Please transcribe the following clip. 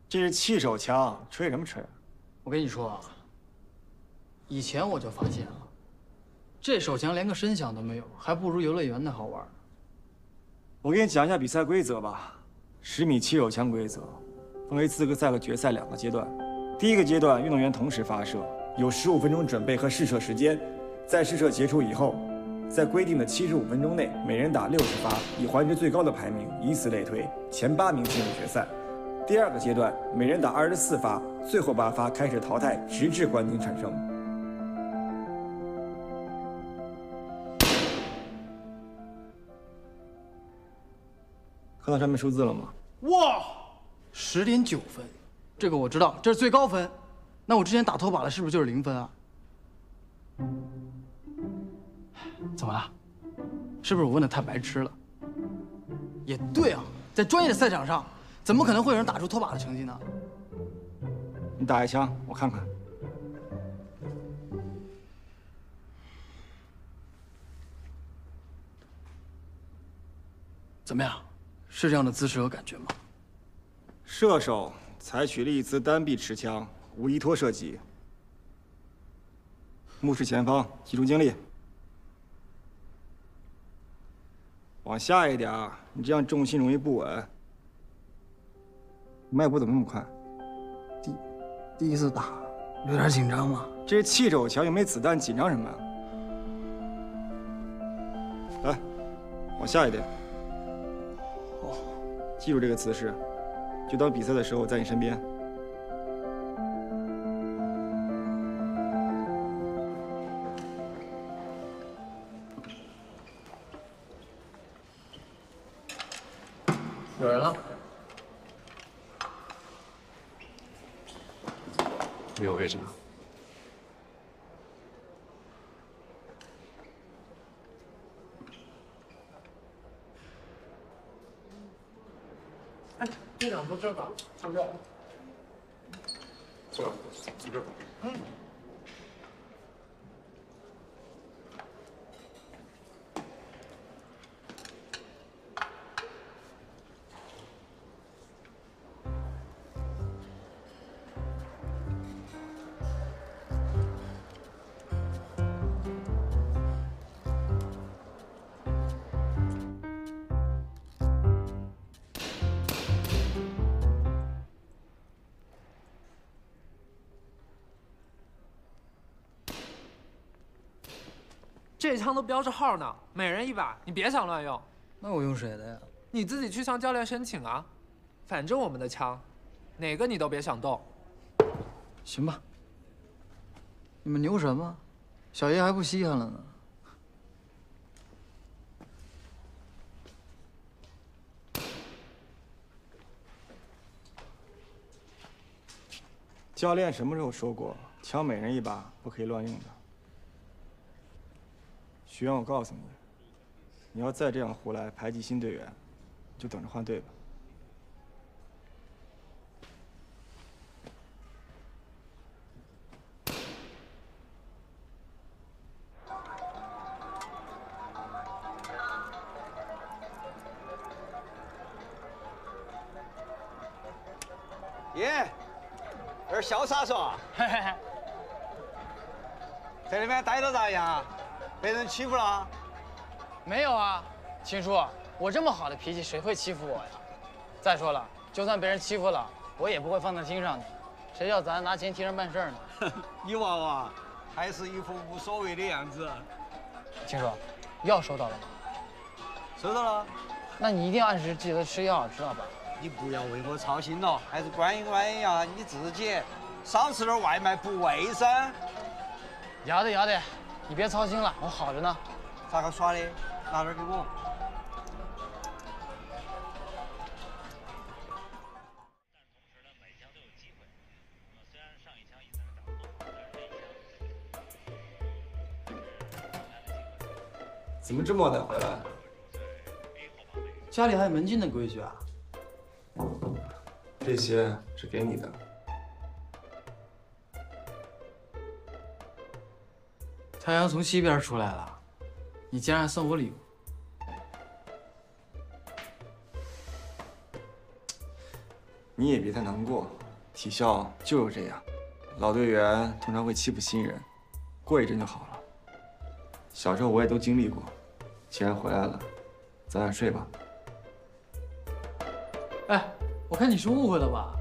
这是气手枪，吹什么吹？ 我跟你说啊，以前我就发现啊，这手枪连个声响都没有，还不如游乐园的好玩。 我给你讲一下比赛规则吧。10米气手枪规则分为资格赛和决赛2个阶段。第一个阶段，运动员同时发射，有15分钟准备和试射时间。在试射结束以后，在规定的75分钟内，每人打60发，以环值最高的排名，以此类推，前8名进入决赛。第二个阶段，每人打24发，最后8发开始淘汰，直至冠军产生。看到上面数字了吗？ 哇，10.9分，这个我知道，这是最高分。那我之前打拖把的是不是就是0分啊？怎么了？是不是我问的太白痴了？也对啊，在专业的赛场上，怎么可能会有人打出拖把的成绩呢？ 你打一枪，我看看。 怎么样？是这样的姿势和感觉吗？ 射手采取立姿单臂持枪，无依托射击，目视前方，集中精力。往下一点儿，你这样重心容易不稳。脉搏怎么那么快？ 第一次打，有点紧张吗？ 这是气手枪，又没子弹，紧张什么呀？来，往下一点。记住这个姿势，就当比赛的时候在你身边。 有人了？ 没有位置了。 哎，队长坐这吧，坐这。 坐这。 嗯。这枪都标着号呢，每人1把，你别想乱用。 那我用谁的呀？ 你自己去向教练申请啊。反正我们的枪，哪个你都别想动。 行吧。你们牛什么？小爷还不稀罕了呢。 教练什么时候说过，枪每人1把，不可以乱用的？学员，我告诉你，你要再这样胡来排挤新队员，就等着换队吧。 耶，这是潇洒说， 嘿嘿嘿。 在那边待着咋样？被人欺负了？ 没有啊，秦叔，我这么好的脾气，谁会欺负我呀？再说了，就算被人欺负了，我也不会放在心上的。谁叫咱拿钱替人办事儿呢？ 你娃娃还是一副无所谓的样子。 秦叔，药收到了吗？ 收到了。 那你一定要按时记得吃药，知道吧？ 你不要为我操心了，还是关一关呀你自己，少吃点外卖不卫生。 要得要得，你别操心了，我好着呢。 咋个耍的？拿点给我。 怎么这么晚才回来？ 家里还有门禁的规矩啊。 这些是给你的。 太阳从西边出来了，你竟然还送我礼物。 你也别太难过， 体校就是这样，老队员通常会欺负新人，过一阵就好了。小时候我也都经历过。既然回来了，早点睡吧。 哎，我看你是误会了吧？